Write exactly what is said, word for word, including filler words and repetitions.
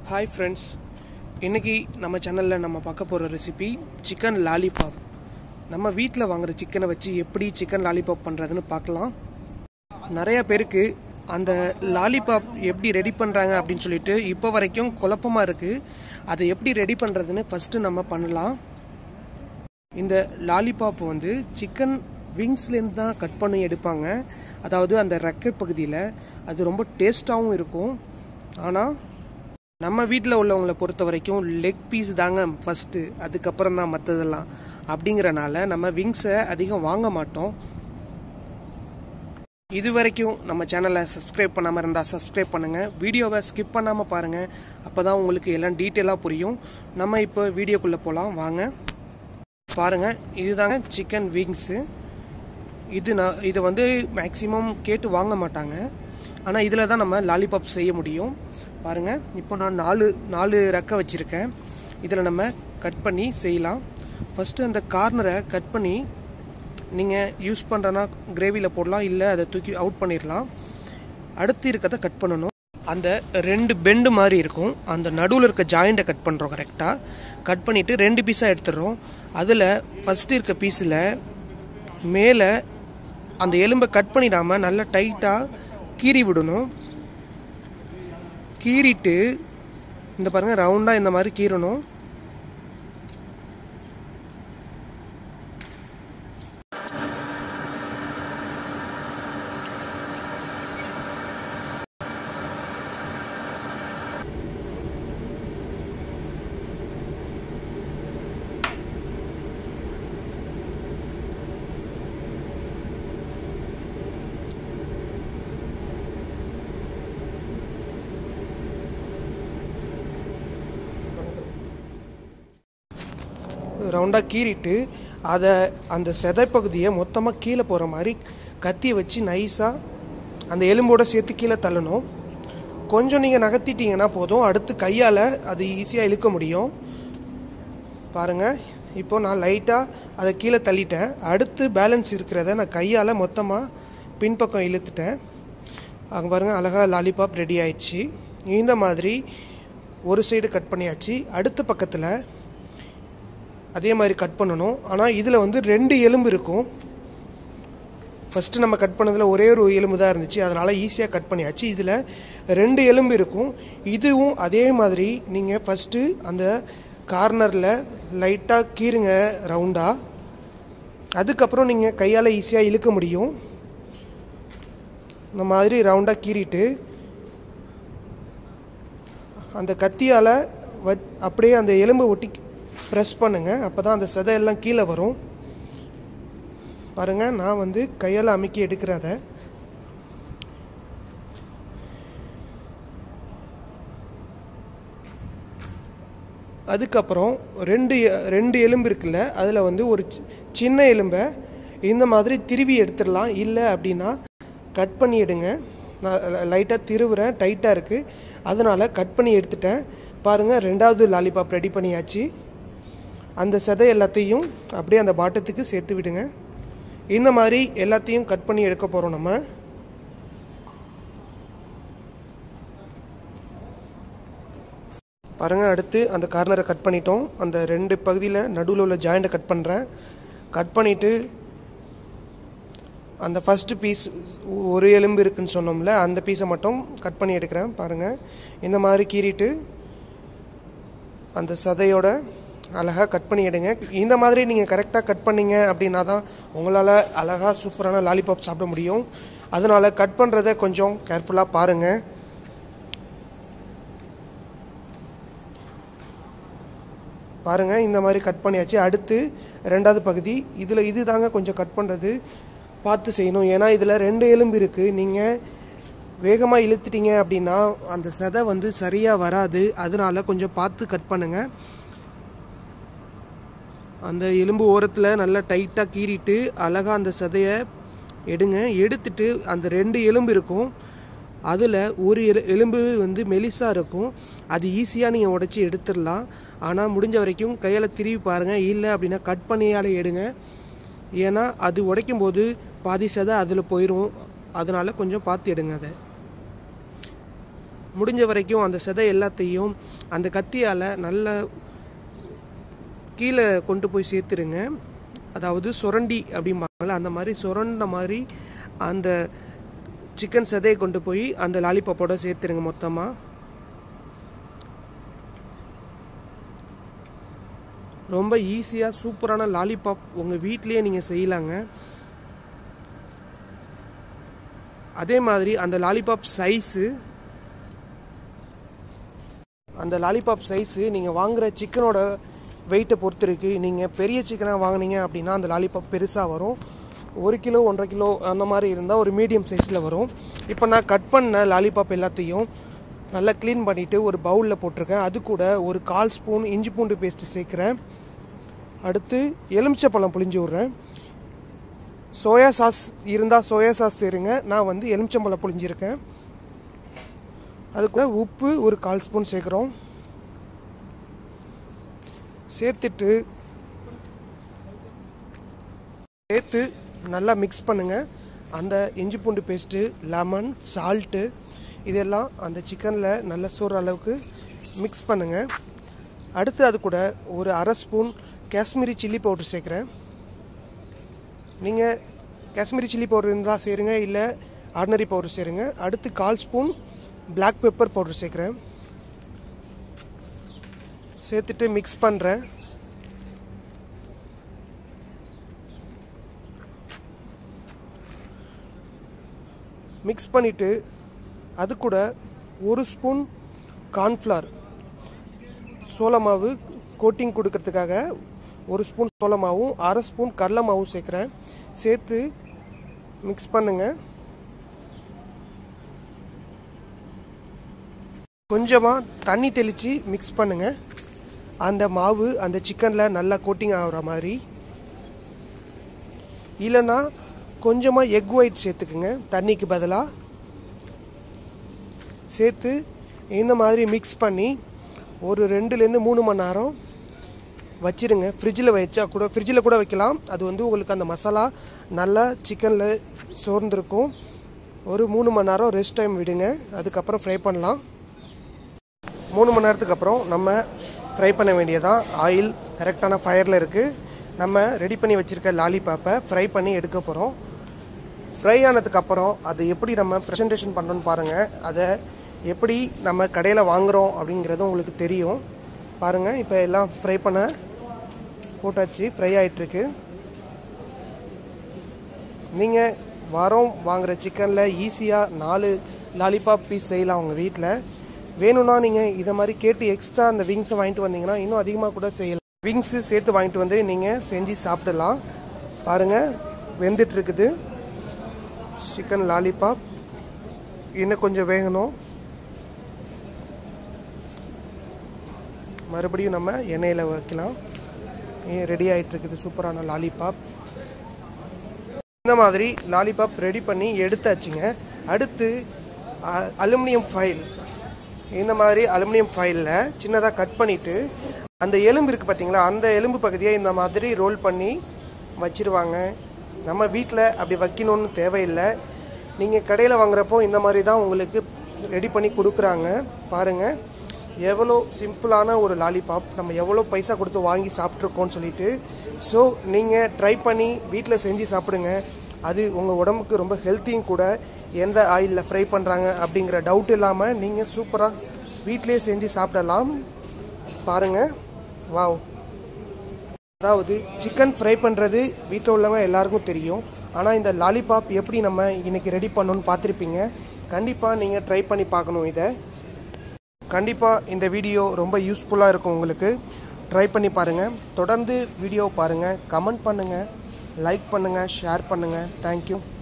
Hi friends, இன்னைக்கு நம்ம சேனல்ல நம்ம பார்க்க போற ரெசிபி சிக்கன் லாலிபாப். நம்ம வீட்ல வாங்குற சிக்கனை வச்சு எப்படி சிக்கன் லாலிபாப் பண்றதுன்னு பார்க்கலாம். நிறைய பேருக்கு அந்த லாலிபாப் எப்படி ரெடி பண்றாங்க அப்படினு சொல்லிட்டு இப்போ வரைக்கும் குழப்பமா இருக்கு. அதை எப்படி ரெடி பண்றதுன்னு ஃபர்ஸ்ட் நம்ம பண்ணலாம். இந்த லாலிபாப் வந்து சிக்கன் விங்ஸ்ல இருந்து தான் கட் பண்ணி எடுப்பாங்க. அதாவது அந்த ரெக்கை பகுதியில் அது ரொம்ப டேஸ்டாகவும் இருக்கும். ஆனால் நம்ம வீட்டில் உள்ளவங்களை பொறுத்த வரைக்கும் லெக் பீஸ் தாங்க ஃபஸ்ட்டு, அதுக்கப்புறம் தான் மற்றதெல்லாம். அப்படிங்கிறனால நம்ம விங்ஸை அதிகம் வாங்க மாட்டோம். இது வரைக்கும் நம்ம சேனலை சப்ஸ்கிரைப் பண்ணாமல் இருந்தால் சப்ஸ்கிரைப் பண்ணுங்கள். வீடியோவை ஸ்கிப் பண்ணாமல் பாருங்கள். அப்போ தான் உங்களுக்கு எல்லாம் டீட்டெயிலாக புரியும். நம்ம இப்போ வீடியோக்குள்ளே போகலாம் வாங்க. பாருங்கள், இதுதாங்க சிக்கன் விங்ஸு. இது நான் இதை வந்து மேக்ஸிமம் கேட்டு வாங்க மாட்டாங்க. ஆனால் இதில் தான் நம்ம லாலிபாப் செய்ய முடியும். பாருங்கள், இப்போ நான் நாலு நாலு ரெக்கை வச்சுருக்கேன். இதில் நம்ம கட் பண்ணி செய்யலாம். ஃபஸ்ட்டு அந்த கார்னரை கட் பண்ணி நீங்கள் யூஸ் பண்ணுறனா கிரேவியில் போடலாம், இல்லை அதை தூக்கி அவுட் பண்ணிடலாம். அடுத்து இருக்கிறத கட் பண்ணணும். அந்த ரெண்டு பெண்டு மாதிரி இருக்கும், அந்த நடுவில் இருக்க ஜாயிண்ட்டை கட் பண்ணுறோம். கரெக்டாக கட் பண்ணிவிட்டு ரெண்டு பீஸாக எடுத்துடுறோம். அதில் ஃபஸ்ட்டு இருக்க பீஸில் மேலே அந்த எலும்பை கட் பண்ணிடாமல் நல்லா டைட்டாக கீறி விடணும். கீறிட்டு இந்த பாருங்கள், ரவுண்டாக இந்த மாதிரி கீறணும். ரவுண்டாக கீறிட்டு அதை அந்த செதைப்பகுதியை மொத்தமாக கீழே போகிற மாதிரி கத்தியை வச்சு நைஸாக அந்த எலும்போடு சேர்த்து கீழே தள்ளணும். கொஞ்சம் நீங்கள் நகர்த்திட்டிங்கன்னா போதும், அடுத்து கையால் அது ஈஸியாக இழுக்க முடியும். பாருங்கள், இப்போது நான் லைட்டாக அதை கீழே தள்ளிட்டேன். அடுத்து பேலன்ஸ் இருக்கிறத நான் கையால் மொத்தமாக பின்பக்கம் இழுத்துட்டேன். அங்கே பாருங்கள், அழகாக லாலிபாப் ரெடி ஆயிடுச்சு. இந்த மாதிரி ஒரு சைடு கட் பண்ணியாச்சு. அடுத்த பக்கத்தில் அதே மாதிரி கட் பண்ணணும். ஆனால் இதில் வந்து ரெண்டு எலும்பு இருக்கும். ஃபஸ்ட்டு நம்ம கட் பண்ணதில் ஒரே ஒரு எலும்பு தான் இருந்துச்சு, அதனால் ஈஸியாக கட் பண்ணியாச்சு. இதில் ரெண்டு எலும்பு இருக்கும். இதுவும் அதே மாதிரி நீங்கள் ஃபஸ்ட்டு அந்த கார்னரில் லைட்டாக கீறுங்க ரவுண்டாக. அதுக்கப்புறம் நீங்கள் கையால் ஈஸியாக இழுக்க முடியும். இந்த மாதிரி ரவுண்டாக கீறிட்டு அந்த கத்தியால் வ அப்படியே அந்த எலும்பை ஒட்டி ப்ரெஸ் பண்ணுங்கள். அப்போ தான் அந்த சதையெல்லாம் கீழே வரும். பாருங்கள், நான் வந்து கையால் அமுக்கி எடுக்கிறத. அதுக்கப்புறம் ரெண்டு ரெண்டு எலும்பு இருக்குல்ல, அதில் வந்து ஒரு சின்ன எலும்பை இந்த மாதிரி திருவி எடுத்துடலாம். இல்லை அப்படின்னா கட் பண்ணி எடுங்க. நான் லைட்டாக திருவுறேன், டைட்டாக இருக்குது, அதனால் கட் பண்ணி எடுத்துட்டேன். பாருங்கள், ரெண்டாவது லாலிபாப் ரெடி பண்ணியாச்சு. அந்த சதை எல்லாத்தையும் அப்படியே அந்த பாட்டத்துக்கு சேர்த்து விடுங்க. இந்த மாதிரி எல்லாத்தையும் கட் பண்ணி எடுக்க போகிறோம் நம்ம. பாருங்கள், அடுத்து அந்த கார்னரை கட் பண்ணிட்டோம். அந்த ரெண்டு பகுதியில் நடுவில் உள்ள ஜாயிண்ட்டை கட் பண்ணுறேன். கட் பண்ணிவிட்டு அந்த ஃபஸ்ட்டு பீஸ் ஒரு எலும்பு இருக்குதுன்னு சொன்னோம்ல, அந்த பீஸை மட்டும் கட் பண்ணி எடுக்கிறேன். பாருங்கள், இந்த மாதிரி கீறிட்டு அந்த சதையோட அழகாக கட் பண்ணி எடுங்க. இந்த மாதிரி நீங்கள் கரெக்டாக கட் பண்ணிங்க அப்படின்னா தான் உங்களால் அழகாக சூப்பரான லாலிபாப் சாப்பிட முடியும். அதனால் கட் பண்ணுறத கொஞ்சம் கேர்ஃபுல்லாக பாருங்கள். பாருங்கள், இந்த மாதிரி கட் பண்ணியாச்சு. அடுத்து ரெண்டாவது பகுதி, இதில் இது தாங்க கொஞ்சம் கட் பண்ணுறது பார்த்து செய்யணும். ஏன்னா இதில் ரெண்டு எலும்பு இருக்குது. நீங்கள் வேகமாக இழுத்துட்டீங்க அப்படின்னா அந்த சதை வந்து சரியாக வராது. அதனால் கொஞ்சம் பார்த்து கட் பண்ணுங்கள். அந்த எலும்பு ஓரத்தில் நல்லா டைட்டாக கீறிட்டு அழகாக அந்த சதையை எடுங்க. எடுத்துட்டு அந்த ரெண்டு எலும்பு இருக்கும், அதில் ஒரு எலு எலும்பு வந்து மெலிசாக இருக்கும். அது ஈஸியாக நீங்கள் உடச்சி எடுத்துடலாம். ஆனால் முடிஞ்ச வரைக்கும் கையால் திருவி பாருங்கள். இல்லை அப்படின்னா கட் பண்ணியால் எடுங்க. ஏன்னா அது உடைக்கும் போது பாதி சதை அதில் போயிடும். அதனால் கொஞ்சம் பார்த்து எடுங்க. அதை முடிஞ்ச வரைக்கும் அந்த சதை எல்லாத்தையும் அந்த கத்தியால் நல்ல கீழே கொண்டு போய் சேர்த்துருங்க. அதாவது சுரண்டி அப்படிம்பாங்கள அந்த மாதிரி சுரண்ட மாதிரி அந்த சிக்கன் சதையை கொண்டு போய் அந்த லாலிபாப்போட சேர்த்துருங்க மொத்தமாக. ரொம்ப ஈஸியாக சூப்பரான லாலிபாப் உங்கள் வீட்லேயே நீங்கள் செய்யலாங்க. அதே மாதிரி அந்த லாலிபாப் சைஸு அந்த லாலிபாப் சைஸு நீங்கள் வாங்குகிற சிக்கனோட வெயிட்டை பொறுத்து இருக்குது. நீங்கள் பெரிய சிக்கனாக வாங்கினீங்க அப்படின்னா அந்த லாலிபாப் பெருசாக வரும். ஒரு கிலோ ஒன்றரை கிலோ அந்த மாதிரி இருந்தால் ஒரு மீடியம் சைஸில் வரும். இப்போ நான் கட் பண்ண லாலிபாப் எல்லாத்தையும் நல்லா க்ளீன் பண்ணிவிட்டு ஒரு பவுலில் போட்டிருக்கேன். அது கூட ஒரு கால் ஸ்பூன் இஞ்சி பூண்டு பேஸ்ட்டு சேர்க்குறேன். அடுத்து எலுமிச்சை பழம் புளிஞ்சு விட்றேன். சோயா சாஸ் இருந்தால் சோயா சாஸ் சேருங்க. நான் வந்து எலுமிச்சம்பழம் புளிஞ்சிருக்கேன். அது கூட உப்பு ஒரு கால் ஸ்பூன் சேர்க்குறோம். சேர்த்துட்டு சேர்த்து நல்லா மிக்ஸ் பண்ணுங்கள். அந்த இஞ்சி பூண்டு பேஸ்ட்டு, லெமன், சால்ட்டு இதெல்லாம் அந்த சிக்கனில் நல்லா சோற அளவுக்கு மிக்ஸ் பண்ணுங்கள். அடுத்து அது கூட ஒரு அரை ஸ்பூன் காஷ்மீரி சில்லி பவுடர் சேர்க்குறேன். நீங்கள் காஷ்மீரி சில்லி பவுடர் இருந்தால் சேருங்க, இல்லை ஆர்டினரி பவுடர் சேருங்க. அடுத்து கால் ஸ்பூன் பிளாக் பெப்பர் பவுடர் சேர்க்குறேன். சேர்த்துட்டு மிக்ஸ் பண்ணுறேன். மிக்ஸ் பண்ணிவிட்டு அது கூட ஒரு ஸ்பூன் கார்ன்ஃப்ளவர் சோள மாவு கோட்டிங் கொடுக்கறதுக்காக ஒரு ஸ்பூன் சோள மாவும் அரை ஸ்பூன் கடலை மாவும் சேர்க்குறேன். சேர்த்து மிக்ஸ் பண்ணுங்கள். கொஞ்சமாக தண்ணி தெளித்து மிக்ஸ் பண்ணுங்கள். அந்த மாவு அந்த சிக்கனில் நல்லா கோட்டிங் ஆகிற மாதிரி. இல்லைன்னா கொஞ்சமாக எக் ஒயிட் சேர்த்துக்குங்க தண்ணிக்கு பதிலாக. சேர்த்து இந்த மாதிரி மிக்ஸ் பண்ணி ஒரு ரெண்டுலேருந்து மூணு மணி நேரம் வச்சிருங்க. ஃப்ரிட்ஜில் வச்சா கூட ஃப்ரிட்ஜில் கூட வைக்கலாம். அது வந்து உங்களுக்கு அந்த மசாலா நல்லா சிக்கனில் சோர்ந்துருக்கும். ஒரு மூணு மணி நேரம் ரெஸ்ட் டைம் விடுங்க. அதுக்கப்புறம் ஃப்ரை பண்ணலாம். மூணு மணி நேரத்துக்கு அப்புறம் நம்ம ஃப்ரை பண்ண வேண்டியதான். ஆயில் கரெக்டான ஃபயரில் இருக்குது. நம்ம ரெடி பண்ணி வச்சுருக்க லாலிபாப்பை ஃப்ரை பண்ணி எடுக்க போகிறோம். ஃப்ரை ஆனதுக்கப்புறம் அதை எப்படி நம்ம ப்ரெசன்டேஷன் பண்ணணும்னு பாருங்கள். அதை எப்படி நம்ம கடையில் வாங்குகிறோம் அப்படிங்கிறது உங்களுக்கு தெரியும். பாருங்கள், இப்போ எல்லாம் ஃப்ரை பண்ண போட்டாச்சு, ஃப்ரை ஆகிட்டுருக்கு. நீங்கள் வாரம் வாங்குகிற சிக்கனில் ஈஸியாக நாலு லாலிபாப் பீஸ் செய்யலாம் உங்கள் வீட்டில். வேணும்னா நீங்கள் இதை மாதிரி கேட்டு எக்ஸ்ட்ரா அந்த விங்ஸை வாங்கிட்டு வந்தீங்கன்னா இன்னும் அதிகமாக கூட செய்யலாம். விங்ஸு சேர்த்து வாங்கிட்டு வந்து நீங்கள் செஞ்சு சாப்பிடலாம். பாருங்கள், வெந்துட்டுருக்குது சிக்கன் லாலிபாப். இன்னும் கொஞ்சம் வேகணும். மறுபடியும் நம்ம எண்ணெயில் வைக்கலாம். ரெடி ஆகிட்டுருக்குது சூப்பரான லாலிபாப். இந்த மாதிரி லாலிபாப் ரெடி பண்ணி எடுத்தாச்சுங்க. அடுத்து அலுமினியம் ஃபைல், இந்த மாதிரி அலுமினியம் ஃபைலில் சின்னதாக கட் பண்ணிவிட்டு அந்த எலும்பு இருக்குது பார்த்தீங்களா, அந்த எலும்பு பகுதியை இந்த மாதிரி ரோல் பண்ணி வச்சுருவாங்க. நம்ம வீட்டில் அப்படி வைக்கணும்னு தேவையில்லை. நீங்கள் கடையில் வாங்குறப்போ இந்த மாதிரி தான் உங்களுக்கு ரெடி பண்ணி கொடுக்குறாங்க. பாருங்கள் எவ்வளோ சிம்பிளான ஒரு லாலிபாப், நம்ம எவ்வளோ பைசா கொடுத்து வாங்கி சாப்பிட்ருக்கோன்னு சொல்லிட்டு. ஸோ நீங்கள் ட்ரை பண்ணி வீட்டில் செஞ்சு சாப்பிடுங்க. அது உங்கள் உடம்புக்கு ரொம்ப ஹெல்த்தியும் கூட. எந்த ஆயிலில் ஃப்ரை பண்ணுறாங்க அப்படிங்கிற டவுட் இல்லாமல் நீங்கள் சூப்பராக வீட்டிலே செஞ்சு சாப்பிடலாம். பாருங்கள், வாவ். அதாவது சிக்கன் ஃப்ரை பண்ணுறது வீட்டில் உள்ளவங்க எல்லாருக்கும் தெரியும். ஆனால் இந்த லாலிபாப் எப்படி நம்ம இன்றைக்கி ரெடி பண்ணணும்னு பார்த்துருப்பீங்க. கண்டிப்பாக நீங்கள் ட்ரை பண்ணி பார்க்கணும். இதை கண்டிப்பாக இந்த வீடியோ ரொம்ப யூஸ்ஃபுல்லாக இருக்கும் உங்களுக்கு. ட்ரை பண்ணி பாருங்கள். தொடர்ந்து வீடியோ பாருங்கள், கமெண்ட் பண்ணுங்கள், லைக் பண்ணுங்கள், ஷேர் பண்ணுங்கள். தேங்க்யூ.